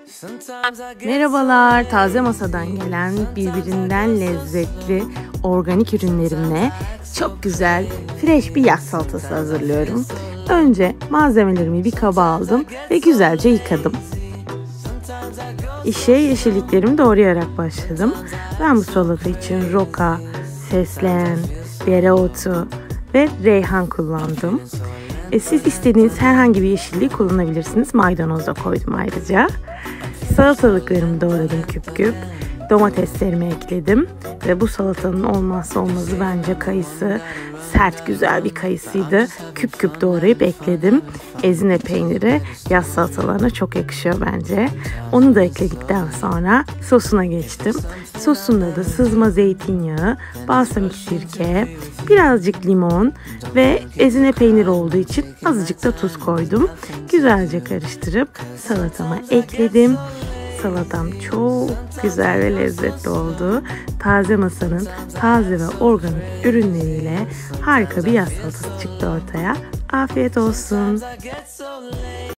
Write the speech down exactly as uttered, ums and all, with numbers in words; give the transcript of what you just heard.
Merhabalar, taze masadan gelen birbirinden lezzetli organik ürünlerimle çok güzel, fresh bir yaz salatası hazırlıyorum. Önce malzemelerimi bir kaba aldım ve güzelce yıkadım. İşe yeşilliklerimi doğrayarak başladım. Ben bu salata için roka, fesleğen, dereotu ve reyhan kullandım. E, siz istediğiniz herhangi bir yeşilliği kullanabilirsiniz. Maydanoz da koydum ayrıca. Salatalıklarımı doğradım küp küp. Domateslerimi ekledim. Ve bu salatanın olmazsa olmazı bence kayısı. Sert güzel bir kayısıydı. Küp küp doğrayıp ekledim. Ezine peyniri yaz salatalarına çok yakışıyor bence. Onu da ekledikten sonra sosuna geçtim. Sosunda da sızma zeytinyağı, balsamik sirke, birazcık limon ve ezine peynir olduğu için azıcık da tuz koydum. Güzelce karıştırıp salatama ekledim. Salatam çok güzel ve lezzetli oldu. Taze masanın taze ve organik ürünleriyle harika bir yaz salatası çıktı ortaya. Afiyet olsun.